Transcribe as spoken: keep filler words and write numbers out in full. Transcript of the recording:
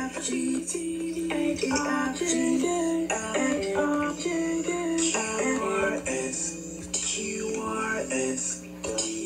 F G H I J K L M N O P Q R S T U R S T